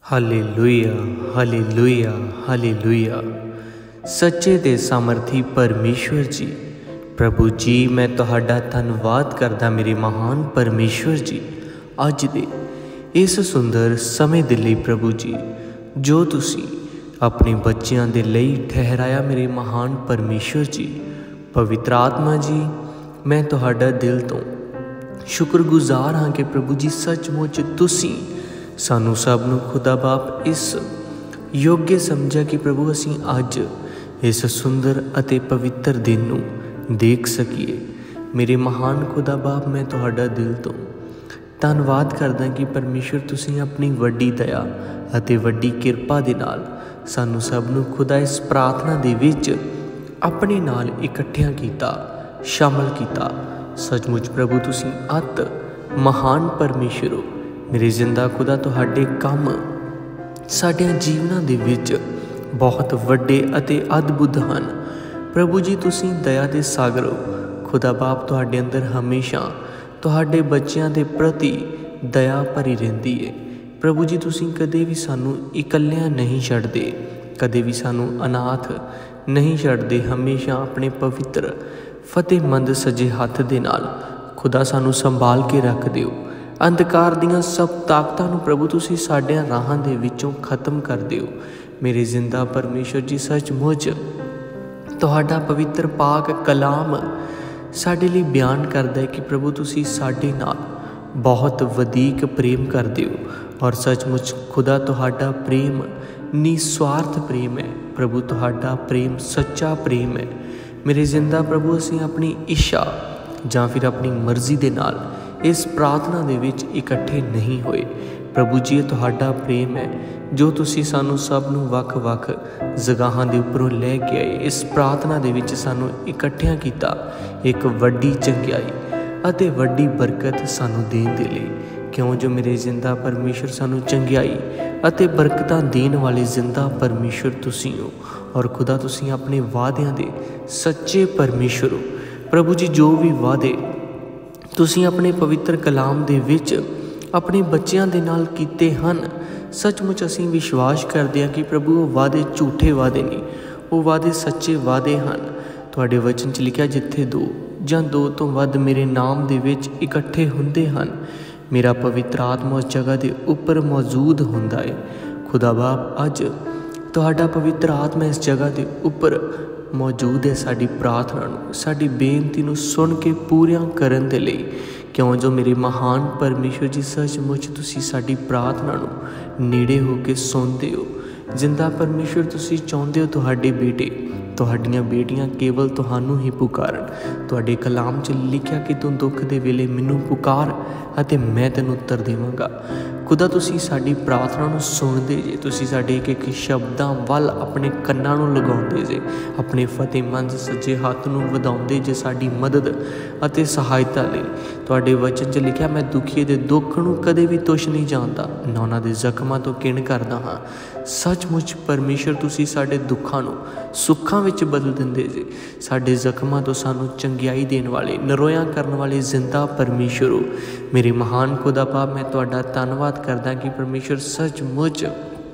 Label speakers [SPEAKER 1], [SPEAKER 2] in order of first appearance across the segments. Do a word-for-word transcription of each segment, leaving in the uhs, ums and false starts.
[SPEAKER 1] Hallelujah, hallelujah, hallelujah. ਸੱਚੇ ਤੇ ਸਾਮਰਥੀ ਪਰਮੇਸ਼ਵਰ ਜੀ, ਪ੍ਰਭੂ ਜੀ, ਮੈਂ ਤੁਹਾਡਾ ਧੰਨਵਾਦ ਕਰਦਾ ਮੇਰੇ ਮਹਾਨ ਪਰਮੇਸ਼ਵਰ ਜੀ, ਅੱਜ ਦੇ ਇਸ ਸੁੰਦਰ ਸਮੇਂ ਦੇ ਲਈ ਪ੍ਰਭੂ ਜੀ, ਜੋ ਤੁਸੀਂ ਆਪਣੇ ਬੱਚਿਆਂ ਦੇ ਲਈ ਠਹਿਰਾਇਆ ਮੇਰੇ ਮਹਾਨ ਪਰਮੇਸ਼ਵਰ ਜੀ। ਪਵਿੱਤਰ ਆਤਮਾ ਜੀ, ਮੈਂ ਤੁਹਾਡਾ ਦਿਲ ਤੋਂ ਸ਼ੁਕਰਗੁਜ਼ਾਰ ਹਾਂ ਕਿ ਪ੍ਰਭੂ ਜੀ ਸੱਚਮੁੱਚ ਤੁਸੀਂ ਸਾਨੂੰ ਸਭ ਨੂੰ ਖੁਦਾ ਬਾਪ ਇਸ ਯੋਗ ਸਮਝਿਆ ਕਿ ਪ੍ਰਭੂ ਅਸੀਂ ਅੱਜ ਇਸ ਸੁੰਦਰ ਅਤੇ ਪਵਿੱਤਰ ਦਿਨ ਨੂੰ ਦੇਖ ਸਕੀਏ। ਮੇਰੇ ਮਹਾਨ ਖੁਦਾ ਬਾਪ, ਮੈਂ ਤੁਹਾਡਾ ਦਿਲ ਤੋਂ ਧੰਨਵਾਦ ਕਰਦਾ ਕਿ ਪਰਮੇਸ਼ਵਰ ਤੁਸੀਂ ਆਪਣੀ ਵੱਡੀ ਦਇਆ ਅਤੇ ਵੱਡੀ ਕਿਰਪਾ ਦੇ ਨਾਲ ਸਾਨੂੰ ਸਭ ਨੂੰ ਖੁਦਾ ਇਸ ਪ੍ਰਾਰਥਨਾ ਦੇ ਵਿੱਚ ਆਪਣੇ ਨਾਲ ਇਕੱਠਿਆਂ ਕੀਤਾ, ਸ਼ਾਮਲ ਕੀਤਾ। ਸੱਚਮੁੱਚ ਪ੍ਰਭੂ ਤੁਸੀਂ ਅਤ ਮਹਾਨ ਪਰਮੇਸ਼ਵਰ ਹੋ। ਮੇਰੇ ਜ਼ਿੰਦਾ ਖੁਦਾ, ਤੁਹਾਡੇ ਕੰਮ ਸਾਡਿਆਂ ਜੀਵਨਾਂ ਦੇ ਵਿੱਚ ਬਹੁਤ ਵੱਡੇ ਅਤੇ ਅਦਭੁਤ ਹਨ। ਪ੍ਰਭੂ ਜੀ, ਤੁਸੀਂ ਦਇਆ ਦੇ ਸਾਗਰ ਹੋ। ਖੁਦਾ ਬਾਪ, ਤੁਹਾਡੇ ਅੰਦਰ ਹਮੇਸ਼ਾ ਤੁਹਾਡੇ ਬੱਚਿਆਂ ਦੇ ਪ੍ਰਤੀ ਦਇਆ ਭਰੀ ਰਹਿੰਦੀ ਹੈ। ਪ੍ਰਭੂ ਜੀ, ਤੁਸੀਂ ਕਦੇ ਵੀ ਸਾਨੂੰ ਇਕੱਲਿਆਂ ਨਹੀਂ ਛੱਡਦੇ, ਕਦੇ ਵੀ ਸਾਨੂੰ ਅਨਾਥ ਨਹੀਂ ਛੱਡਦੇ। ਹਮੇਸ਼ਾ ਆਪਣੇ ਪਵਿੱਤਰ ਫਤਿਹਮੰਦ ਸੱਜੇ ਹੱਥ ਦੇ ਨਾਲ ਖੁਦਾ ਸਾਨੂੰ ਸੰਭਾਲ ਕੇ ਰੱਖਦੇ ਹੋ। ਅੰਧਕਾਰ ਦੀਆਂ ਸਭ ਤਾਕਤਾਂ ਨੂੰ ਪ੍ਰਭੂ ਤੁਸੀਂ ਸਾਡਿਆਂ ਰਾਹਾਂ ਦੇ ਵਿੱਚੋਂ ਖਤਮ ਕਰ ਦਿਓ। ਮੇਰੇ ਜ਼ਿੰਦਾ ਪਰਮੇਸ਼ਵਰ ਜੀ, ਸੱਚਮੁੱਚ ਤੁਹਾਡਾ ਪਵਿੱਤਰ ਪਾਕ ਕਲਾਮ ਸਾਡੇ ਲਈ ਬਿਆਨ ਕਰਦਾ ਹੈ ਕਿ ਪ੍ਰਭੂ ਤੁਸੀਂ ਸਾਡੇ ਨਾਲ ਬਹੁਤ ਵਧੀਕ ਪ੍ਰੇਮ ਕਰਦੇ ਹੋ। ਔਰ ਸੱਚਮੁੱਚ ਖੁਦਾ, ਤੁਹਾਡਾ ਪ੍ਰੇਮ ਨਿਸਵਾਰਥ ਪ੍ਰੇਮ ਹੈ। ਪ੍ਰਭੂ, ਤੁਹਾਡਾ ਪ੍ਰੇਮ ਸੱਚਾ ਪ੍ਰੇਮ ਹੈ। ਮੇਰੇ ਜ਼ਿੰਦਾ ਪ੍ਰਭੂ, ਅਸੀਂ ਆਪਣੀ ਇੱਛਾ ਜਾਂ ਫਿਰ ਆਪਣੀ ਮਰਜ਼ੀ ਦੇ ਨਾਲ ਇਸ ਪ੍ਰਾਰਥਨਾ ਦੇ ਵਿੱਚ ਇਕੱਠੇ ਨਹੀਂ ਹੋਏ। ਪ੍ਰਭੂ ਜੀ, ਇਹ ਤੁਹਾਡਾ ਪ੍ਰੇਮ ਹੈ ਜੋ ਤੁਸੀਂ ਸਾਨੂੰ ਸਭ ਨੂੰ ਵੱਖ-ਵੱਖ ਜਗ੍ਹਾਵਾਂ ਦੇ ਉੱਪਰੋਂ ਲੈ ਕੇ ਆਏ। ਇਸ ਪ੍ਰਾਰਥਨਾ ਦੇ ਵਿੱਚ ਸਾਨੂੰ ਇਕੱਠਿਆਂ ਕੀਤਾ ਇੱਕ ਵੱਡੀ ਚੰਗਿਆਈ ਅਤੇ ਵੱਡੀ ਬਰਕਤ ਸਾਨੂੰ ਦੇਣ ਦੇ ਲਈ। ਕਿਉਂ ਜੋ ਮੇਰੇ ਜ਼ਿੰਦਾ ਪਰਮੇਸ਼ਵਰ, ਸਾਨੂੰ ਚੰਗਿਆਈ ਅਤੇ ਬਰਕਤਾਂ ਦੇਣ ਵਾਲੇ ਜ਼ਿੰਦਾ ਪਰਮੇਸ਼ਵਰ ਤੁਸੀਂ ਹੋ। ਔਰ ਖੁਦਾ, ਤੁਸੀਂ ਆਪਣੇ ਵਾਅਦਿਆਂ ਦੇ ਸੱਚੇ ਪਰਮੇਸ਼ਵਰ ਹੋ। ਪ੍ਰਭੂ ਜੀ, ਜੋ ਵੀ ਵਾਅਦੇ ਤੁਸੀਂ ਆਪਣੇ ਪਵਿੱਤਰ ਕਲਾਮ ਦੇ ਵਿੱਚ ਆਪਣੇ ਬੱਚਿਆਂ ਦੇ ਨਾਲ ਕੀਤੇ ਹਨ, ਸੱਚਮੁੱਚ ਅਸੀਂ ਵਿਸ਼ਵਾਸ ਕਰਦੇ ਹਾਂ ਕਿ ਪ੍ਰਭੂ ਉਹ ਵਾਅਦੇ ਝੂਠੇ ਵਾਅਦੇ ਨਹੀਂ, ਉਹ ਵਾਅਦੇ ਸੱਚੇ ਵਾਅਦੇ ਹਨ। ਤੁਹਾਡੇ ਵਚਨ 'ਚ ਲਿਖਿਆ, ਜਿੱਥੇ ਦੋ ਜਾਂ ਦੋ ਤੋਂ ਵੱਧ ਮੇਰੇ ਨਾਮ ਦੇ ਵਿੱਚ ਇਕੱਠੇ ਹੁੰਦੇ ਹਨ, ਮੇਰਾ ਪਵਿੱਤਰ ਆਤਮਾ ਉਸ ਜਗ੍ਹਾ ਦੇ ਉੱਪਰ ਮੌਜੂਦ ਹੁੰਦਾ ਹੈ। ਖੁਦਾ ਬਾਪ, ਅੱਜ ਤੁਹਾਡਾ ਪਵਿੱਤਰ ਆਤਮਾ ਇਸ ਜਗ੍ਹਾ ਦੇ ਉੱਪਰ ਮੌਜੂਦ ਹੈ ਸਾਡੀ ਪ੍ਰਾਰਥਨਾ ਨੂੰ, ਸਾਡੀ ਬੇਨਤੀ ਨੂੰ ਸੁਣ ਕੇ ਪੂਰੀਆਂ ਕਰਨ ਦੇ ਲਈ। ਕਿਉਂ ਜੋ ਮੇਰੇ ਮਹਾਨ ਪਰਮੇਸ਼ਵਰ ਜੀ, ਸੱਚਮੁੱਚ ਤੁਸੀਂ ਸਾਡੀ ਪ੍ਰਾਰਥਨਾ ਨੂੰ ਨੇੜੇ ਹੋ ਕੇ ਸੁਣਦੇ ਹੋ। ਜ਼ਿੰਦਾ ਪਰਮੇਸ਼ਵਰ, ਤੁਸੀਂ ਚਾਹੁੰਦੇ ਹੋ ਤੁਹਾਡੇ ਬੇਟੇ, ਤੁਹਾਡੀਆਂ ਬੇਟੀਆਂ ਕੇਵਲ ਤੁਹਾਨੂੰ ਹੀ ਪੁਕਾਰਨ। ਤੁਹਾਡੇ ਕਲਾਮ 'ਚ ਲਿਖਿਆ ਕਿ ਤੂੰ ਦੁੱਖ ਦੇ ਵੇਲੇ ਮੈਨੂੰ ਪੁਕਾਰ ਅਤੇ ਮੈਂ ਤੈਨੂੰ ਉੱਤਰ ਦੇਵਾਂਗਾ। ਖੁਦਾ, ਤੁਸੀਂ ਸਾਡੀ ਪ੍ਰਾਰਥਨਾ ਨੂੰ ਸੁਣਦੇ ਜੇ, ਤੁਸੀਂ ਸਾਡੇ ਇੱਕ ਇੱਕ ਸ਼ਬਦਾਂ ਵੱਲ ਆਪਣੇ ਕੰਨਾਂ ਨੂੰ ਲਗਾਉਂਦੇ ਜੇ, ਆਪਣੇ ਫਤਿਹਮੰਦ ਸੱਜੇ ਹੱਥ ਨੂੰ ਵਧਾਉਂਦੇ ਜੇ ਸਾਡੀ ਮਦਦ ਅਤੇ ਸਹਾਇਤਾ ਲਈ। ਤੁਹਾਡੇ ਵਚਨ 'ਚ ਲਿਖਿਆ, ਮੈਂ ਦੁਖੀਏ ਦੇ ਦੁੱਖ ਨੂੰ ਕਦੇ ਵੀ ਤੁਛ ਨਹੀਂ ਜਾਣਦਾ, ਨਾ ਉਹਨਾਂ ਦੇ ਜ਼ਖਮਾਂ ਤੋਂ ਕਿਣ ਕਰਦਾ ਹਾਂ। ਸੱਚਮੁੱਚ ਪਰਮੇਸ਼ਵਰ, ਤੁਸੀਂ ਸਾਡੇ ਦੁੱਖਾਂ ਨੂੰ ਸੁੱਖਾਂ ਵਿੱਚ ਬਦਲ ਦਿੰਦੇ ਜੇ। ਸਾਡੇ ਜ਼ਖਮਾਂ ਤੋਂ ਸਾਨੂੰ ਚੰਗਿਆਈ ਦੇਣ ਵਾਲੇ, ਨਰੋਇਆ ਕਰਨ ਵਾਲੇ ਜ਼ਿੰਦਾ ਪਰਮੇਸ਼ਵਰ ਹੋ। ਮੇਰੇ ਮਹਾਨ ਖੁਦਾ ਬਾਪ, ਮੈਂ ਤੁਹਾਡਾ ਧੰਨਵਾਦ ਕਰਦਾ ਕਿ ਪਰਮੇਸ਼ਵਰ ਸੱਚਮੁੱਚ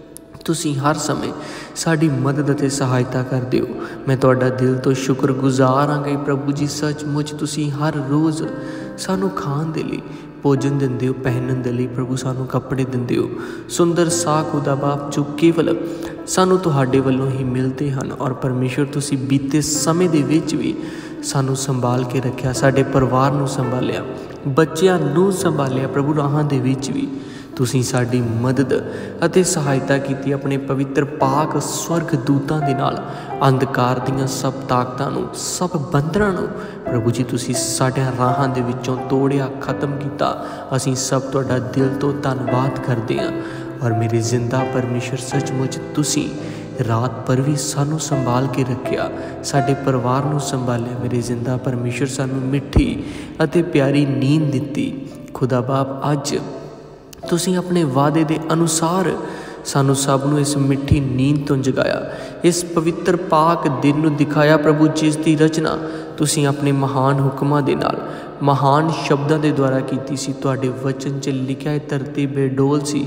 [SPEAKER 1] ਤੁਸੀਂ ਹਰ ਸਮੇਂ ਸਾਡੀ ਮਦਦ ਅਤੇ ਸਹਾਇਤਾ ਕਰਦੇ ਹੋ। ਮੈਂ ਤੁਹਾਡਾ ਦਿਲ ਤੋਂ ਸ਼ੁਕਰਗੁਜ਼ਾਰ ਹਾਂ ਕਿ ਪ੍ਰਭੂ ਜੀ, ਸੱਚਮੁੱਚ ਤੁਸੀਂ ਹਰ ਰੋਜ਼ ਸਾਨੂੰ ਖਾਣ ਦੇ ਲਈ ਭੋਜਨ ਦਿੰਦੇ ਹੋ, ਪਹਿਨਣ ਦੇ ਲਈ ਪ੍ਰਭੂ ਸਾਨੂੰ ਕੱਪੜੇ ਦਿੰਦੇ ਹੋ। ਸੁੰਦਰ ਸਾਹ ਖੁਦਾ ਬਾਪ, ਜੋ ਕੇਵਲ ਸਾਨੂੰ ਤੁਹਾਡੇ ਵੱਲੋਂ ਹੀ ਮਿਲਦੇ ਹਨ। ਔਰ ਪਰਮੇਸ਼ਵਰ, ਤੁਸੀਂ ਬੀਤੇ ਸਮੇਂ ਦੇ ਵਿੱਚ ਵੀ ਸਾਨੂੰ ਸੰਭਾਲ ਕੇ ਰੱਖਿਆ, ਸਾਡੇ ਪਰਿਵਾਰ ਨੂੰ ਸੰਭਾਲਿਆ, ਬੱਚਿਆਂ ਨੂੰ ਸੰਭਾਲਿਆ। ਪ੍ਰਭੂ, ਰਾਹਾਂ ਦੇ ਵਿੱਚ ਵੀ ਤੁਸੀਂ ਸਾਡੀ ਮਦਦ ਅਤੇ ਸਹਾਇਤਾ ਕੀਤੀ। ਆਪਣੇ ਪਵਿੱਤਰ ਪਾਕ ਸਵਰਗ ਦੂਤਾਂ ਦੇ ਨਾਲ ਅੰਧਕਾਰ ਦੀਆਂ ਸਭ ਤਾਕਤਾਂ ਨੂੰ, ਸਭ ਬੰਧਨਾਂ ਨੂੰ ਪ੍ਰਭੂ ਜੀ ਤੁਸੀਂ ਸਾਡਿਆਂ ਰਾਹਾਂ ਦੇ ਵਿੱਚੋਂ ਤੋੜਿਆ, ਖਤਮ ਕੀਤਾ। ਅਸੀਂ ਸਭ ਤੁਹਾਡਾ ਦਿਲ ਤੋਂ ਧੰਨਵਾਦ ਕਰਦੇ ਹਾਂ। ਔਰ ਮੇਰੇ ਜ਼ਿੰਦਾ ਪਰਮੇਸ਼ਵਰ, ਸੱਚਮੁੱਚ ਤੁਸੀਂ ਰਾਤ ਭਰ ਵੀ ਸਾਨੂੰ ਸੰਭਾਲ ਕੇ ਰੱਖਿਆ, ਸਾਡੇ ਪਰਿਵਾਰ ਨੂੰ ਸੰਭਾਲਿਆ। ਮੇਰੇ ਜ਼ਿੰਦਾ ਪਰਮੇਸ਼ਵਰ, ਸਾਨੂੰ ਮਿੱਠੀ ਅਤੇ ਪਿਆਰੀ ਨੀਂਦ ਦਿੱਤੀ। ਖੁਦਾ ਬਾਪ, ਅੱਜ ਤੁਸੀਂ ਆਪਣੇ ਵਾਅਦੇ ਦੇ ਅਨੁਸਾਰ ਸਾਨੂੰ ਸਭ ਨੂੰ ਇਸ ਮਿੱਠੀ ਨੀਂਦ ਤੋਂ ਜਗਾਇਆ, ਇਸ ਪਵਿੱਤਰ ਪਾਕ ਦਿਨ ਨੂੰ ਦਿਖਾਇਆ। ਪ੍ਰਭੂ, ਜਿਸ ਦੀ ਰਚਨਾ ਤੁਸੀਂ ਆਪਣੇ ਮਹਾਨ ਹੁਕਮਾਂ ਦੇ ਨਾਲ, ਮਹਾਨ ਸ਼ਬਦਾਂ ਦੇ ਦੁਆਰਾ ਕੀਤੀ ਸੀ। ਤੁਹਾਡੇ ਵਚਨ 'ਚ ਲਿਖਿਆ, ਧਰਤੀ ਬੇਡੋਲ ਸੀ,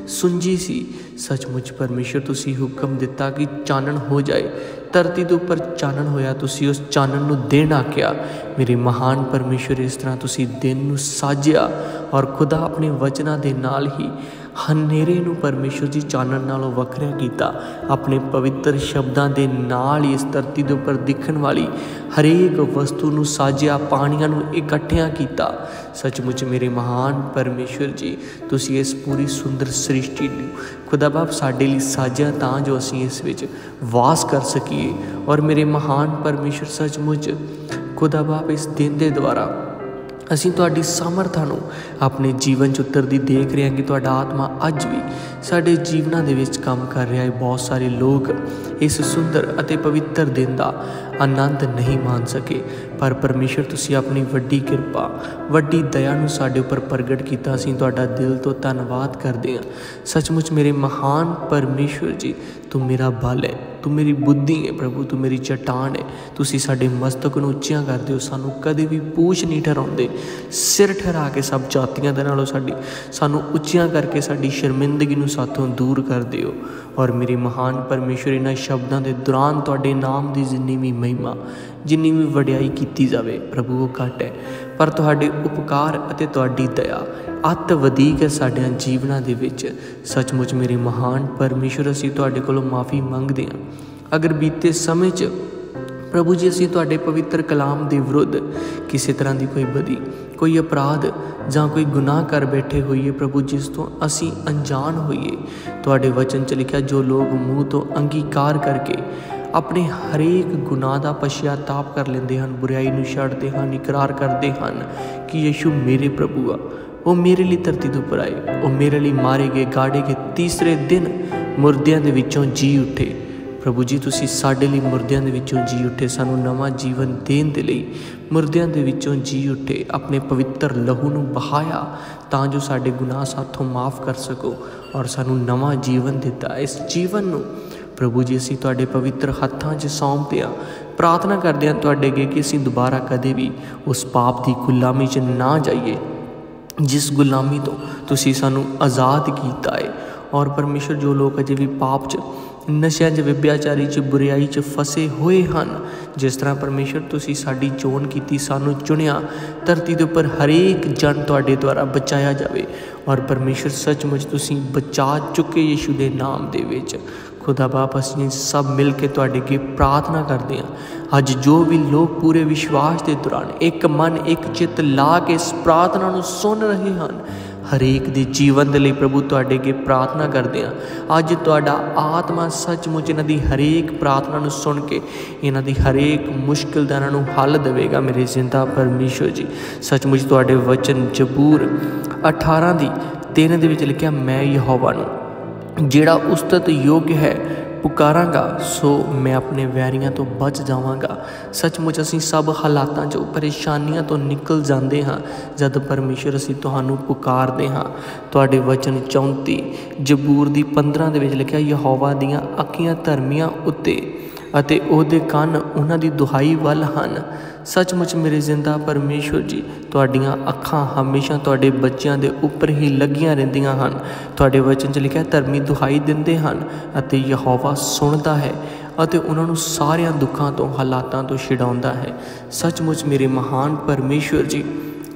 [SPEAKER 1] ਸੁੰਜੀ ਸੀ। सचमुच परमेश्वर तुसी हुक्म दिता कि चानन हो जाए, धरती के उपर चानन होया, तुसी उस चानन नूं दिन आख्या। मेरे महान परमेश्वर इस तरह तुसी दिन नूं साजिया और खुदा अपने वचनां दे नाल ही हनेरे नूं परमेश्वर जी चानन नालों वखरिया कीता। अपने पवित्र शब्दां दे नाल ही इस धरती के उपर दिखण वाली हरेक वस्तु नूं साजिया, पाणियां नूं इकट्ठिया कीता। सचमुच मेरे महान परमेश्वर जी तुसी इस पूरी सुंदर सृष्टि नूं खुदा बाप साडे लई साजिया तां जो असीं इस विच वास कर सकीए। और मेरे महान परमेश्वर सचमुच खुदा बाप इस दिन के द्वारा ਅਸੀਂ ਤੁਹਾਡੀ ਸਮਰਥਾ ਨੂੰ ਆਪਣੇ ਜੀਵਨ 'ਚ ਉਤਰਦੀ ਦੇਖ ਰਹੇ ਹਾਂ कि ਤੁਹਾਡਾ ਆਤਮਾ ਅੱਜ ਵੀ ਸਾਡੇ ਜੀਵਨਾਂ ਦੇ ਵਿੱਚ ਕੰਮ ਕਰ ਰਿਹਾ ਹੈ। ਬਹੁਤ ਸਾਰੇ ਲੋਕ ਇਸ ਸੁੰਦਰ ਅਤੇ ਪਵਿੱਤਰ ਦਿਨ ਦਾ ਆਨੰਦ ਨਹੀਂ ਮਾਣ ਸਕੇ, ਪਰ ਪਰਮੇਸ਼ਰ ਤੁਸੀਂ ਆਪਣੀ ਵੱਡੀ ਕਿਰਪਾ, ਵੱਡੀ ਦਇਆ ਨੂੰ ਸਾਡੇ ਉੱਪਰ ਪ੍ਰਗਟ ਕੀਤਾ। ਅਸੀਂ ਤੁਹਾਡਾ ਦਿਲ ਤੋਂ ਧੰਨਵਾਦ ਕਰਦੇ ਹਾਂ। ਸੱਚਮੁੱਚ ਮੇਰੇ ਮਹਾਨ ਪਰਮੇਸ਼ਰ ਜੀ, ਤੂੰ ਮੇਰਾ ਬਲ ਹੈ, ਤੂੰ ਮੇਰੀ ਬੁੱਧੀ ਹੈ ਪ੍ਰਭੂ, ਤੂੰ ਮੇਰੀ ਚਟਾਨ ਹੈ। ਤੁਸੀਂ ਸਾਡੇ ਮਸਤਕ ਨੂੰ ਉੱਚੀਆਂ ਕਰਦੇ ਹੋ, ਸਾਨੂੰ ਕਦੇ ਵੀ ਪੂਛ ਨਹੀਂ ਠਹਿਰਾਉਂਦੇ, ਸਿਰ ਠਹਿਰਾ ਕੇ ਸਭ ਜਾਤੀਆਂ ਦੇ ਨਾਲੋਂ ਸਾਡੀ ਸਾਨੂੰ ਉੱਚੀਆਂ ਕਰਕੇ ਸਾਡੀ ਸ਼ਰਮਿੰਦਗੀ ਨੂੰ ਸਾਥੋਂ ਦੂਰ ਕਰਦੇ ਹੋ। ਔਰ ਮੇਰੇ ਮਹਾਨ ਪਰਮੇਸ਼ਰ, ਇਹਨਾਂ ਸ਼ਬਦਾਂ ਦੇ ਦੌਰਾਨ ਤੁਹਾਡੇ ਨਾਮ ਦੀ ਜਿੰਨੀ ਵੀ ਮਹਿਮਾ, ਜਿੰਨੀ ਵੀ ਵਡਿਆਈ ਕੀਤੀ ਜਾਵੇ ਪ੍ਰਭੂ, ਉਹ ਘੱਟ ਹੈ, ਪਰ ਤੁਹਾਡੇ ਉਪਕਾਰ ਅਤੇ ਤੁਹਾਡੀ ਦਇਆ ਅੱਤ ਵਧੀਕ ਹੈ ਸਾਡਿਆਂ ਜੀਵਨਾਂ ਦੇ ਵਿੱਚ। ਸੱਚਮੁੱਚ ਮੇਰੇ ਮਹਾਨ ਪਰਮੇਸ਼ਰ, ਅਸੀਂ ਤੁਹਾਡੇ ਕੋਲੋਂ ਮਾਫੀ ਮੰਗਦੇ ਹਾਂ ਅਗਰ ਬੀਤੇ ਸਮੇਂ 'ਚ ਪ੍ਰਭੂ ਜੀ ਅਸੀਂ ਤੁਹਾਡੇ ਪਵਿੱਤਰ ਕਲਾਮ ਦੇ ਵਿਰੁੱਧ ਕਿਸੇ ਤਰ੍ਹਾਂ ਦੀ ਕੋਈ ਬਦੀ, ਕੋਈ ਅਪਰਾਧ ਜਾਂ ਕੋਈ ਗੁਨਾਹ ਕਰ ਬੈਠੇ ਹੋਈਏ ਪ੍ਰਭੂ, ਜਿਸ ਤੋਂ ਅਸੀਂ ਅਣਜਾਣ ਹੋਈਏ। ਤੁਹਾਡੇ ਵਚਨ 'ਚ ਲਿਖਿਆ, ਜੋ ਲੋਕ ਮੂੰਹ ਤੋਂ ਅੰਗੀਕਾਰ ਕਰਕੇ ਆਪਣੇ ਹਰੇਕ ਗੁਨਾਹ ਦਾ ਪਛਤਾਪ ਕਰ ਲੈਂਦੇ ਹਨ, ਬੁਰਾਈ ਨੂੰ ਛੱਡਦੇ ਹਨ, ਇਕਰਾਰ ਕਰਦੇ ਹਨ ਕਿ ਯਿਸੂ ਮੇਰੇ ਪ੍ਰਭੂ ਆ, ਉਹ ਮੇਰੇ ਲਈ ਧਰਤੀ ਦੇ ਉੱਪਰ ਆਏ, ਉਹ ਮੇਰੇ ਲਈ ਮਾਰੇ ਗਏ, ਗਾੜੇ ਗਏ, ਤੀਸਰੇ ਦਿਨ ਮੁਰਦਿਆਂ ਦੇ ਵਿੱਚੋਂ ਜੀ ਉੱਠੇ। ਪ੍ਰਭੂ ਜੀ ਤੁਸੀਂ ਸਾਡੇ ਲਈ ਮੁਰਦਿਆਂ ਦੇ ਵਿੱਚੋਂ ਜੀ ਉੱਠੇ, ਸਾਨੂੰ ਨਵਾਂ ਜੀਵਨ ਦੇਣ ਦੇ ਲਈ ਮੁਰਦਿਆਂ ਦੇ ਵਿੱਚੋਂ ਜੀ ਉੱਠੇ, ਆਪਣੇ ਪਵਿੱਤਰ ਲਹੂ ਨੂੰ ਬਹਾਇਆ ਤਾਂ ਜੋ ਸਾਡੇ ਗੁਨਾਹ ਸਾਥੋਂ ਮਾਫ ਕਰ ਸਕੋ ਔਰ ਸਾਨੂੰ ਨਵਾਂ ਜੀਵਨ ਦਿੱਤਾ। ਇਸ ਜੀਵਨ ਨੂੰ ਪ੍ਰਭੂ ਜੀ ਅਸੀਂ ਤੁਹਾਡੇ ਪਵਿੱਤਰ ਹੱਥਾਂ 'ਚ ਸੌਂਪਦੇ ਹਾਂ, ਪ੍ਰਾਰਥਨਾ ਕਰਦੇ ਹਾਂ ਤੁਹਾਡੇ ਅੱਗੇ ਕਿ ਅਸੀਂ ਦੁਬਾਰਾ ਕਦੇ ਵੀ ਉਸ ਪਾਪ ਦੀ ਗੁਲਾਮੀ 'ਚ ਨਾ ਜਾਈਏ ਜਿਸ ਗੁਲਾਮੀ ਤੋਂ ਤੁਸੀਂ ਸਾਨੂੰ ਆਜ਼ਾਦ ਕੀਤਾ ਹੈ। ਔਰ ਪਰਮੇਸ਼ਰ, ਜੋ ਲੋਕ ਅਜੇ ਵੀ ਪਾਪ 'ਚ, ਨਸ਼ਿਆਂ 'ਚ, ਵਿਭਿਆਚਾਰੀ 'ਚ, ਬੁਰਾਈ 'ਚ ਫਸੇ ਹੋਏ ਹਨ, ਜਿਸ ਤਰ੍ਹਾਂ ਪਰਮੇਸ਼ਰ ਤੁਸੀਂ ਸਾਡੀ ਚੋਣ ਕੀਤੀ, ਸਾਨੂੰ ਚੁਣਿਆ, ਧਰਤੀ ਦੇ ਉੱਪਰ ਹਰੇਕ ਜਨ ਤੁਹਾਡੇ ਦੁਆਰਾ ਬਚਾਇਆ ਜਾਵੇ। ਔਰ ਪਰਮੇਸ਼ਰ ਸੱਚਮੁੱਚ ਤੁਸੀਂ ਬਚਾ ਚੁੱਕੇ ਯਿਸੂ ਦੇ ਨਾਮ ਦੇ ਵਿੱਚ। खुदा बाप ਅਸੀਂ ਸਭ ਮਿਲ ਕੇ ਤੁਹਾਡੇ ਅੱਗੇ ਪ੍ਰਾਰਥਨਾ ਕਰਦੇ ਹਾਂ। ਅੱਜ ਜੋ ਵੀ ਲੋਕ ਪੂਰੇ ਵਿਸ਼ਵਾਸ ਦੇ ਦੌਰਾਨ ਇੱਕ ਮਨ ਇੱਕ ਚਿੱਤ ਲਾ ਕੇ ਇਸ ਪ੍ਰਾਰਥਨਾ ਨੂੰ ਸੁਣ ਰਹੇ ਹਨ, ਹਰੇਕ ਦੇ ਜੀਵਨ ਦੇ ਲਈ ਪ੍ਰਭੂ ਤੁਹਾਡੇ ਅੱਗੇ ਪ੍ਰਾਰਥਨਾ ਕਰਦੇ ਹਾਂ। ਅੱਜ ਤੁਹਾਡਾ ਆਤਮਾ ਸੱਚਮੁੱਚ ਇਹਨਾਂ ਦੀ ਹਰੇਕ ਪ੍ਰਾਰਥਨਾ ਨੂੰ ਸੁਣ ਕੇ ਇਹਨਾਂ ਦੀ ਹਰੇਕ ਮੁਸ਼ਕਿਲ ਦਾ ਇਹਨਾਂ ਨੂੰ ਹੱਲ ਦੇਵੇਗਾ। ਮੇਰੇ ਜ਼ਿੰਦਾ ਪਰਮੇਸ਼ਰ ਜੀ, ਸੱਚਮੁੱਚ ਤੁਹਾਡੇ ਵਚਨ ਜ਼ਬੂਰ ਅਠਾਰਾਂ ਦੀ ਤਿੰਨ ਦੇ ਵਿੱਚ ਲਿਖਿਆ, ਮੈਂ ਯਹੋਵਾ ਨੂੰ ਜਿਹੜਾ ਉਸਤਤ ਯੋਗ ਹੈ ਪੁਕਾਰਾਂਗਾ, ਸੋ ਮੈਂ ਆਪਣੇ ਵੈਰੀਆਂ ਤੋਂ ਬਚ ਜਾਵਾਂਗਾ। ਸੱਚਮੁੱਚ ਅਸੀਂ ਸਭ ਹਾਲਾਤਾਂ 'ਚੋਂ, ਪਰੇਸ਼ਾਨੀਆਂ ਤੋਂ ਨਿਕਲ ਜਾਂਦੇ ਹਾਂ ਜਦ ਪਰਮੇਸ਼ਰ ਅਸੀਂ ਤੁਹਾਨੂੰ ਪੁਕਾਰਦੇ ਹਾਂ। ਤੁਹਾਡੇ ਵਚਨ ਚੌਂਤੀ ਜ਼ਬੂਰ ਦੀ ਪੰਦਰਾਂ ਦੇ ਵਿੱਚ ਲਿਖਿਆ, ਯਹੋਵਾ ਦੀਆਂ ਅੱਖੀਆਂ ਧਰਮੀਆਂ ਉੱਤੇ ਅਤੇ ਉਹਦੇ ਕੰਨ ਉਹਨਾਂ ਦੀ ਦੁਹਾਈ ਵੱਲ ਹਨ। ਸੱਚਮੁੱਚ ਮੇਰੇ ਜ਼ਿੰਦਾ ਪਰਮੇਸ਼ਰ ਜੀ, ਤੁਹਾਡੀਆਂ ਅੱਖਾਂ ਹਮੇਸ਼ਾ ਤੁਹਾਡੇ ਬੱਚਿਆਂ ਦੇ ਉੱਪਰ ਹੀ ਲੱਗੀਆਂ ਰਹਿੰਦੀਆਂ ਹਨ। ਤੁਹਾਡੇ ਵਚਨ 'ਚ ਲਿਖਿਆ, ਧਰਮੀ ਦੁਹਾਈ ਦਿੰਦੇ ਹਨ ਅਤੇ ਯਹੋਵਾ ਸੁਣਦਾ ਹੈ ਅਤੇ ਉਹਨਾਂ ਨੂੰ ਸਾਰਿਆਂ ਦੁੱਖਾਂ ਤੋਂ, ਹਾਲਾਤਾਂ ਤੋਂ ਛੁਡਾਉਂਦਾ ਹੈ। ਸੱਚਮੁੱਚ ਮੇਰੇ ਮਹਾਨ ਪਰਮੇਸ਼ਰ ਜੀ,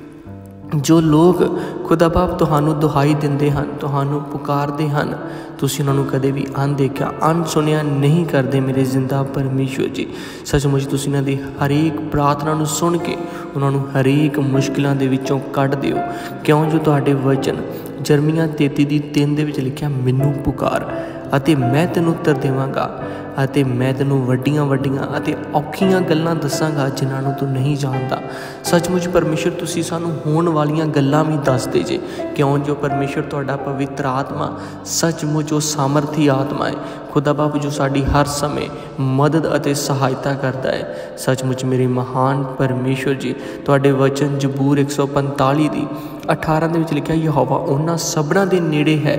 [SPEAKER 1] ਜੋ ਲੋਕ ਖੁਦਾ ਬਾਪ ਤੁਹਾਨੂੰ ਦੁਹਾਈ ਦਿੰਦੇ ਹਨ, ਤੁਹਾਨੂੰ ਪੁਕਾਰਦੇ ਹਨ, ਤੁਸੀਂ ਉਹਨਾਂ ਨੂੰ ਕਦੇ ਵੀ ਅਣਦੇਖਿਆ, ਅਣਸੁਣਿਆ ਨਹੀਂ ਕਰਦੇ। ਮੇਰੇ ਜ਼ਿੰਦਾ ਪਰਮੇਸ਼ਰ ਜੀ, ਸੱਚਮੁੱਚ ਤੁਸੀਂ ਇਹਨਾਂ ਦੀ ਹਰੇਕ ਪ੍ਰਾਰਥਨਾ ਨੂੰ ਸੁਣ ਕੇ ਉਹਨਾਂ ਨੂੰ ਹਰੇਕ ਮੁਸ਼ਕਿਲਾਂ ਦੇ ਵਿੱਚੋਂ ਕੱਢ ਦਿਓ, ਕਿਉਂ ਜੋ ਤੁਹਾਡੇ ਵਚਨ ਜਰਮੀਆਂ ਤੇਤੀ ਦੀ ਤਿੰਨ ਦੇ ਵਿੱਚ ਲਿਖਿਆ, ਮੈਨੂੰ ਪੁਕਾਰ ਅਤੇ ਮੈਂ ਤੈਨੂੰ ਉੱਤਰ ਦੇਵਾਂਗਾ ਅਤੇ ਮੈਂ ਤੈਨੂੰ ਵੱਡੀਆਂ ਵੱਡੀਆਂ ਅਤੇ ਔਖੀਆਂ ਗੱਲਾਂ ਦੱਸਾਂਗਾ ਜਿਨ੍ਹਾਂ ਨੂੰ ਤੂੰ ਨਹੀਂ ਜਾਣਦਾ। ਸੱਚਮੁੱਚ ਪਰਮੇਸ਼ਰ ਤੁਸੀਂ ਸਾਨੂੰ ਹੋਣ ਵਾਲੀਆਂ ਗੱਲਾਂ ਵੀ ਦੱਸਦੇ ਜੇ, ਕਿਉਂ ਜੋ ਪਰਮੇਸ਼ਰ ਤੁਹਾਡਾ ਪਵਿੱਤਰ ਆਤਮਾ ਸੱਚਮੁੱਚ ਉਹ ਸਾਮਰਥੀ ਆਤਮਾ ਹੈ ਖੁਦਾ ਬਾਪ, ਜੋ ਸਾਡੀ ਹਰ ਸਮੇਂ ਮਦਦ ਅਤੇ ਸਹਾਇਤਾ ਕਰਦਾ ਹੈ। ਸੱਚਮੁੱਚ ਮੇਰੇ ਮਹਾਨ ਪਰਮੇਸ਼ਰ ਜੀ, ਤੁਹਾਡੇ ਵਚਨ ਜ਼ਬੂਰ ਇੱਕ ਸੌ ਪੰਤਾਲੀ ਦੀ ਅਠਾਰਾਂ ਦੇ ਵਿੱਚ ਲਿਖਿਆ, ਯਹੋਵਾ ਉਹਨਾਂ ਸਭਨਾਂ ਦੇ ਨੇੜੇ ਹੈ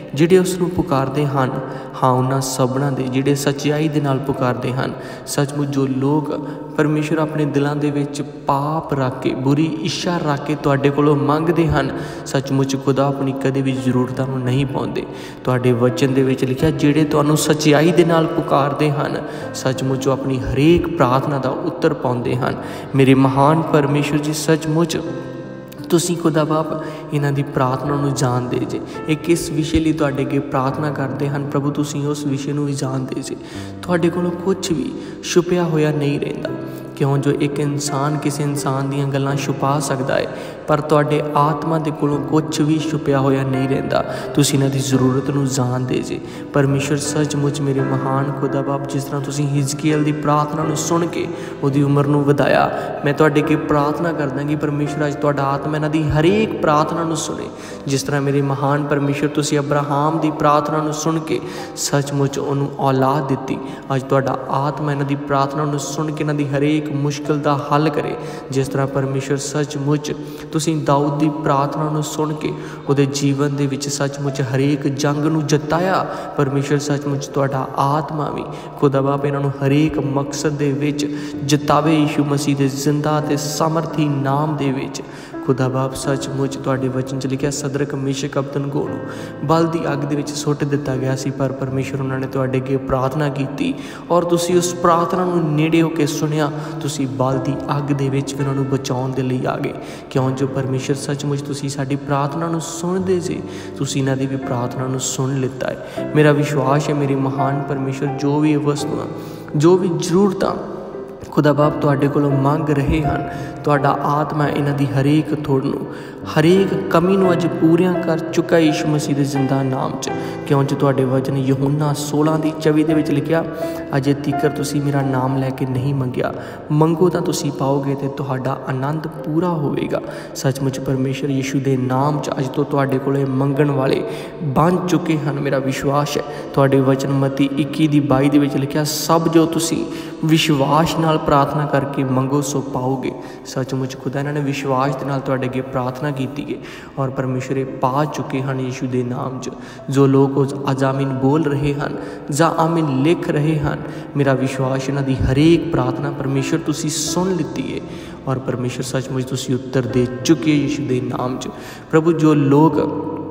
[SPEAKER 1] ਜਿਹੜੇ ਉਸ ਨੂੰ ਪੁਕਾਰਦੇ ਹਨ। ਹਾਂ, ਉਹਨਾਂ ਸਭਨਾਂ ਦੇ ਜਿਹੜੇ ਸੱਚਾਈ ਦੇ ਨਾਲ ਪੁਕਾਰਦੇ ਹਨ। ਸੱਚਮੁੱਚ ਜੋ ਲੋਕ ਪਰਮੇਸ਼ਰ ਆਪਣੇ ਦਿਲਾਂ ਦੇ ਵਿੱਚ ਪਾਪ ਰੱਖ ਕੇ, ਬੁਰੀ ਇੱਛਾ ਰੱਖ ਕੇ ਤੁਹਾਡੇ ਕੋਲੋਂ ਮੰਗਦੇ ਹਨ, ਸੱਚਮੁੱਚ ਖੁਦਾ ਆਪਣੀ ਕਦੇ ਵੀ ਜ਼ਰੂਰਤਾਂ ਨੂੰ ਨਹੀਂ ਪਾਉਂਦੇ। ਤੁਹਾਡੇ ਵਚਨ ਦੇ ਵਿੱਚ ਲਿਖਿਆ, ਜਿਹੜੇ ਤੁਹਾਨੂੰ ਸੱਚਾਈ ਦੇ ਨਾਲ ਪੁਕਾਰਦੇ ਹਨ, ਸੱਚਮੁੱਚ ਉਹ ਆਪਣੀ ਹਰੇਕ ਪ੍ਰਾਰਥਨਾ ਦਾ ਉੱਤਰ ਪਾਉਂਦੇ ਹਨ। ਮੇਰੇ ਮਹਾਨ ਪਰਮੇਸ਼ਰ ਜੀ, ਸੱਚਮੁੱਚ ਤੁਸੀਂ ਖੁਦਾ ਬਾਪ ਇਹਨਾਂ ਦੀ ਪ੍ਰਾਰਥਨਾ ਨੂੰ ਜਾਣਦੇ ਜੇ। ਇਹ ਕਿਸ ਵਿਸ਼ੇ ਲਈ ਤੁਹਾਡੇ ਅੱਗੇ ਪ੍ਰਾਰਥਨਾ ਕਰਦੇ ਹਨ ਪ੍ਰਭੂ, ਤੁਸੀਂ ਉਸ ਵਿਸ਼ੇ ਨੂੰ ਵੀ ਜਾਣਦੇ ਜੇ। ਤੁਹਾਡੇ ਕੋਲੋਂ ਕੁਛ ਵੀ ਛੁਪਿਆ ਹੋਇਆ ਨਹੀਂ ਰਹਿੰਦਾ। ਕਿਉਂ ਜੋ ਇੱਕ ਇਨਸਾਨ ਕਿਸੇ ਇਨਸਾਨ ਦੀਆਂ ਗੱਲਾਂ ਛੁਪਾ ਸਕਦਾ ਹੈ, ਪਰ ਤੁਹਾਡੇ ਆਤਮਾ ਦੇ ਕੋਲੋਂ ਕੁਛ ਵੀ ਛੁਪਿਆ ਹੋਇਆ ਨਹੀਂ ਰਹਿੰਦਾ। ਤੁਸੀਂ ਇਹਨਾਂ ਦੀ ਜ਼ਰੂਰਤ ਨੂੰ ਜਾਣਦੇ ਜੇ। ਪਰਮੇਸ਼ਰ ਸੱਚਮੁੱਚ ਮੇਰੇ ਮਹਾਨ ਖੁਦਾ ਬਾਪ, ਜਿਸ ਤਰ੍ਹਾਂ ਤੁਸੀਂ ਹਿਜ਼ਕੀਏਲ ਦੀ ਪ੍ਰਾਰਥਨਾ ਨੂੰ ਸੁਣ ਕੇ ਉਹਦੀ ਉਮਰ ਨੂੰ ਵਧਾਇਆ, ਮੈਂ ਤੁਹਾਡੇ ਅੱਗੇ ਪ੍ਰਾਰਥਨਾ ਕਰਦਾ ਕਿ ਪਰਮੇਸ਼ਰ ਅੱਜ ਤੁਹਾਡਾ ਆਤਮਾ ਇਹਨਾਂ ਦੀ ਹਰੇਕ ਪ੍ਰਾਰਥਨਾ ਨੂੰ ਸੁਣੇ। ਜਿਸ ਤਰ੍ਹਾਂ ਮੇਰੇ ਮਹਾਨ ਪਰਮੇਸ਼ਰ ਤੁਸੀਂ ਅਬਰਾਹਾਮ ਦੀ ਪ੍ਰਾਰਥਨਾ ਨੂੰ ਸੁਣ ਕੇ ਸੱਚਮੁੱਚ ਉਹਨੂੰ ਔਲਾਦ ਦਿੱਤੀ, ਅੱਜ ਤੁਹਾਡਾ ਆਤਮਾ ਇਹਨਾਂ ਦੀ ਪ੍ਰਾਰਥਨਾ ਨੂੰ ਸੁਣ ਕੇ ਇਹਨਾਂ ਦੀ ਹਰੇਕ ਮੁਸ਼ਕਿਲ ਦਾ ਹੱਲ ਕਰੇ। ਜਿਸ ਤਰ੍ਹਾਂ ਪਰਮੇਸ਼ਰ ਸੱਚਮੁੱਚ ਤੁਸੀਂ ਦਾਊਦ ਦੀ ਪ੍ਰਾਰਥਨਾ ਨੂੰ ਸੁਣ ਕੇ ਉਹਦੇ ਜੀਵਨ ਦੇ ਵਿੱਚ ਸੱਚਮੁੱਚ ਹਰੇਕ ਜੰਗ ਨੂੰ ਜਿਤਾਇਆ, ਪਰਮੇਸ਼ਰ ਸੱਚਮੁੱਚ ਤੁਹਾਡਾ ਆਤਮਾ ਵੀ ਖੁਦਾ ਬਾਪ ਇਹਨਾਂ ਨੂੰ ਹਰੇਕ ਮਕਸਦ ਦੇ ਵਿੱਚ ਜਿਤਾਵੇ। ਯੀਸ਼ੂ ਮਸੀਹ ਦੇ ਜ਼ਿੰਦਾ ਅਤੇ ਸਮਰਥੀ ਨਾਮ ਦੇ ਵਿੱਚ ਖੁਦਾ ਬਾਪ, ਸੱਚਮੁੱਚ ਤੁਹਾਡੇ ਵਚਨ 'ਚ ਲਿਖਿਆ, ਸਦਰਕ ਮੇਸ਼ਕ ਅਬਦਨਗੋ ਨੂੰ ਬਲ ਦੀ ਅੱਗ ਦੇ ਵਿੱਚ ਸੁੱਟ ਦਿੱਤਾ ਗਿਆ ਸੀ, ਪਰ ਪਰਮੇਸ਼ਰ ਉਹਨਾਂ ਨੇ ਤੁਹਾਡੇ ਅੱਗੇ ਪ੍ਰਾਰਥਨਾ ਕੀਤੀ ਔਰ ਤੁਸੀਂ ਉਸ ਪ੍ਰਾਰਥਨਾ ਨੂੰ ਨੇੜੇ ਹੋ ਕੇ ਸੁਣਿਆ। ਤੁਸੀਂ ਬਲ ਦੀ ਅੱਗ ਦੇ ਵਿੱਚ ਵੀ ਉਹਨਾਂ ਨੂੰ ਬਚਾਉਣ ਦੇ ਲਈ ਆ ਗਏ। ਕਿਉਂ ਜੋ ਪਰਮੇਸ਼ਰ ਸੱਚਮੁੱਚ ਤੁਸੀਂ ਸਾਡੀ ਪ੍ਰਾਰਥਨਾ ਨੂੰ ਸੁਣਦੇ ਸੀ, ਤੁਸੀਂ ਇਹਨਾਂ ਦੀ ਵੀ ਪ੍ਰਾਰਥਨਾ ਨੂੰ ਸੁਣ ਲਿੱਤਾ ਹੈ। ਮੇਰਾ ਵਿਸ਼ਵਾਸ ਹੈ ਮੇਰੇ ਮਹਾਨ ਪਰਮੇਸ਼ਰ, ਜੋ ਵੀ ਵਸਤੂਆਂ, ਜੋ ਵੀ ਜ਼ਰੂਰਤਾਂ ਖੁਦਾ ਬਾਪ ਤੁਹਾਡੇ ਕੋਲੋਂ ਮੰਗ ਰਹੇ ਹਨ, ਤੁਹਾਡਾ ਆਤਮਾ ਇਹਨਾਂ ਦੀ ਹਰੇਕ ਥੋੜ ਨੂੰ, ਹਰੇਕ ਕਮੀ ਨੂੰ ਅੱਜ ਪੂਰੀਆਂ ਕਰ ਚੁੱਕਾ ਯੀਸ਼ੂ ਮਸੀਹ ਦੇ ਜ਼ਿੰਦਾ ਨਾਮ 'ਚ। ਕਿਉਂ ਜੋ ਤੁਹਾਡੇ ਵਚਨ ਯਹੂਨਾ ਸੋਲਾਂ ਦੀ ਚੌਵੀ ਦੇ ਵਿੱਚ ਲਿਖਿਆ, ਅਜੇ ਤੀਕਰ ਤੁਸੀਂ ਮੇਰਾ ਨਾਮ ਲੈ ਕੇ ਨਹੀਂ ਮੰਗਿਆ, ਮੰਗੋ ਤਾਂ ਤੁਸੀਂ ਪਾਓਗੇ ਅਤੇ ਤੁਹਾਡਾ ਆਨੰਦ ਪੂਰਾ ਹੋਵੇਗਾ। ਸੱਚਮੁੱਚ ਪਰਮੇਸ਼ਰ ਯੀਸ਼ੂ ਦੇ ਨਾਮ 'ਚ ਅੱਜ ਤੋਂ ਤੁਹਾਡੇ ਕੋਲ ਮੰਗਣ ਵਾਲੇ ਬਣ ਚੁੱਕੇ ਹਨ। ਮੇਰਾ ਵਿਸ਼ਵਾਸ ਹੈ ਤੁਹਾਡੇ ਵਚਨ ਮਤੀ ਇੱਕੀ ਦੀ ਬਾਈ ਦੇ ਵਿੱਚ ਲਿਖਿਆ, ਸਭ ਜੋ ਤੁਸੀਂ ਵਿਸ਼ਵਾਸ ਨਾਲ ਪ੍ਰਾਰਥਨਾ ਕਰਕੇ ਮੰਗੋ ਸੋ ਪਾਓਗੇ। ਸੱਚਮੁੱਚ ਖੁਦਾ ਇਹਨਾਂ ਨੇ ਵਿਸ਼ਵਾਸ ਦੇ ਨਾਲ ਤੁਹਾਡੇ ਅੱਗੇ ਪ੍ਰਾਰਥਨਾ ਕੀਤੀ ਹੈ ਔਰ ਪਰਮੇਸ਼ਰ ਇਹ ਪਾ ਚੁੱਕੇ ਹਨ ਯੀਸ਼ੂ ਦੇ ਨਾਮ 'ਚ। ਜੋ ਲੋਕ ਅੱਜ ਆਮੀਨ ਬੋਲ ਰਹੇ ਹਨ ਜਾਂ ਆਮੀਨ ਲਿਖ ਰਹੇ ਹਨ, ਮੇਰਾ ਵਿਸ਼ਵਾਸ ਇਹਨਾਂ ਦੀ ਹਰੇਕ ਪ੍ਰਾਰਥਨਾ ਪਰਮੇਸ਼ਰ ਤੁਸੀਂ ਸੁਣ ਲਿੱਤੀ ਹੈ ਔਰ ਪਰਮੇਸ਼ਰ ਸੱਚਮੁੱਚ ਤੁਸੀਂ ਉੱਤਰ ਦੇ ਚੁੱਕੇ ਯੀਸ਼ੂ ਦੇ ਨਾਮ 'ਚ। ਪ੍ਰਭੂ, ਜੋ ਲੋਕ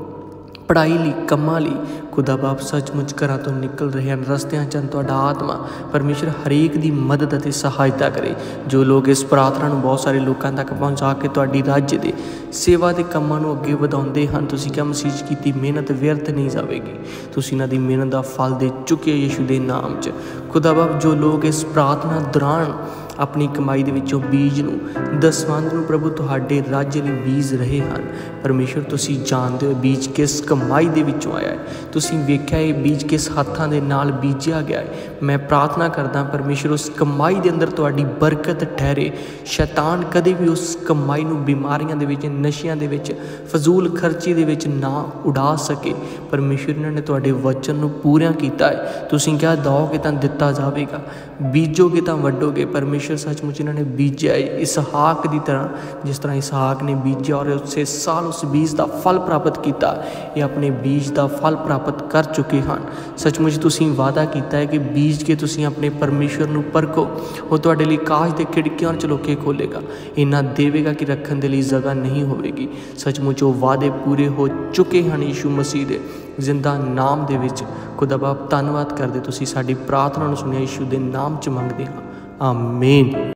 [SPEAKER 1] ਪੜ੍ਹਾਈ ਲਈ, ਕੰਮਾਂ ਲਈ ਖੁਦਾ ਬਾਪ ਸੱਚਮੁੱਚ ਘਰਾਂ ਤੋਂ ਨਿਕਲ ਰਹੇ ਹਨ, ਰਸਤਿਆਂ 'ਚ ਤੁਹਾਡਾ ਆਤਮਾ ਪਰਮੇਸ਼ਰ ਹਰੇਕ ਦੀ ਮਦਦ ਅਤੇ ਸਹਾਇਤਾ ਕਰੇ। ਜੋ ਲੋਕ ਇਸ ਪ੍ਰਾਰਥਨਾ ਨੂੰ ਬਹੁਤ ਸਾਰੇ ਲੋਕਾਂ ਤੱਕ ਪਹੁੰਚਾ ਕੇ ਤੁਹਾਡੀ ਰਾਜ ਦੇ ਸੇਵਾ ਦੇ ਕੰਮਾਂ ਨੂੰ ਅੱਗੇ ਵਧਾਉਂਦੇ ਹਨ, ਤੁਸੀਂ ਕਿਹਾ ਮਸੀਹ 'ਚ ਕੀਤੀ ਮਿਹਨਤ ਵਿਅਰਥ ਨਹੀਂ ਜਾਵੇਗੀ। ਤੁਸੀਂ ਇਹਨਾਂ ਦੀ ਮਿਹਨਤ ਦਾ ਫਲ ਦੇ ਚੁੱਕੇ ਯੀਸ਼ੂ ਦੇ ਨਾਮ 'ਚ। ਖੁਦਾ ਬਾਪ, ਜੋ ਲੋਕ ਇਸ ਪ੍ਰਾਰਥਨਾ ਦੌਰਾਨ ਆਪਣੀ ਕਮਾਈ ਦੇ ਵਿੱਚੋਂ ਬੀਜ ਨੂੰ, ਦਸਵੰਧ ਨੂੰ ਪ੍ਰਭੂ ਤੁਹਾਡੇ ਰਾਜ ਲਈ ਬੀਜ ਰਹੇ ਹਨ, ਪਰਮੇਸ਼ਰ ਤੁਸੀਂ ਜਾਣਦੇ ਹੋ ਬੀਜ ਕਿਸ ਕਮਾਈ ਦੇ ਵਿੱਚੋਂ ਆਇਆ ਹੈ। ਤੁਸੀਂ ਵੇਖਿਆ ਇਹ ਬੀਜ ਕਿਸ ਹੱਥਾਂ ਦੇ ਨਾਲ ਬੀਜਿਆ ਗਿਆ ਹੈ। ਮੈਂ ਪ੍ਰਾਰਥਨਾ ਕਰਦਾ ਪਰਮੇਸ਼ਰ ਉਸ ਕਮਾਈ ਦੇ ਅੰਦਰ ਤੁਹਾਡੀ ਬਰਕਤ ਠਹਿਰੇ। ਸ਼ੈਤਾਨ ਕਦੇ ਵੀ ਉਸ ਕਮਾਈ ਨੂੰ ਬਿਮਾਰੀਆਂ ਦੇ ਵਿੱਚ, ਨਸ਼ਿਆਂ ਦੇ ਵਿੱਚ, ਫਜ਼ੂਲ ਖਰਚੀ ਦੇ ਵਿੱਚ ਨਾ ਉਡਾ ਸਕੇ। ਪਰਮੇਸ਼ਰ ਇਹਨਾਂ ਨੇ ਤੁਹਾਡੇ ਵਚਨ ਨੂੰ ਪੂਰਾ ਕੀਤਾ ਹੈ। ਤੁਸੀਂ ਕਿਹਾ ਦਓਗੇ ਤਾਂ ਦਿੱਤਾ ਜਾਵੇਗਾ, ਬੀਜੋਗੇ ਤਾਂ ਵੱਢੋਗੇ। ਪਰਮੇਸ਼ਰ ਸੱਚਮੁੱਚ ਇਹਨਾਂ ਨੇ ਬੀਜਿਆ ਇਸਹਾਕ ਦੀ ਤਰ੍ਹਾਂ, ਜਿਸ ਤਰ੍ਹਾਂ ਇਸਹਾਕ ਨੇ ਬੀਜਿਆ ਔਰ ਉਸੇ ਸਾਲ ਉਸ ਬੀਜ ਦਾ ਫਲ ਪ੍ਰਾਪਤ ਕੀਤਾ। ਇਹ ਆਪਣੇ ਬੀਜ ਦਾ ਫਲ ਪ੍ਰਾਪਤ ਕਰ ਚੁੱਕੇ ਹਨ। ਸੱਚਮੁੱਚ ਤੁਸੀਂ ਵਾਅਦਾ ਕੀਤਾ ਹੈ ਕਿ ਬੀਜ ਕੇ ਤੁਸੀਂ ਆਪਣੇ ਪਰਮੇਸ਼ਰ ਨੂੰ ਪਰਖੋ, ਉਹ ਤੁਹਾਡੇ ਲਈ ਕਾਸ਼ ਦੇ ਖਿੜਕੀਆਂ ਚਲੋਕੇ ਖੋਲ੍ਹੇਗਾ, ਇੰਨਾ ਦੇਵੇਗਾ ਕਿ ਰੱਖਣ ਦੇ ਲਈ ਜਗ੍ਹਾ ਨਹੀਂ ਹੋਵੇਗੀ। ਸੱਚਮੁੱਚ ਉਹ ਵਾਅਦੇ ਪੂਰੇ ਹੋ ਚੁੱਕੇ ਹਨ ਯੀਸ਼ੂ ਮਸੀਹ ਦੇ ਜ਼ਿੰਦਾ ਨਾਮ ਦੇ ਵਿੱਚ। ਖੁਦਾ ਬਾਪ, ਧੰਨਵਾਦ ਕਰਦੇ ਤੁਸੀਂ ਸਾਡੀ ਪ੍ਰਾਰਥਨਾ ਨੂੰ ਸੁਣਿਆ, ਯੀਸ਼ੂ ਦੇ ਨਾਮ 'ਚ ਮੰਗਦੇ ਹਾਂ, ਆਮੀਨ।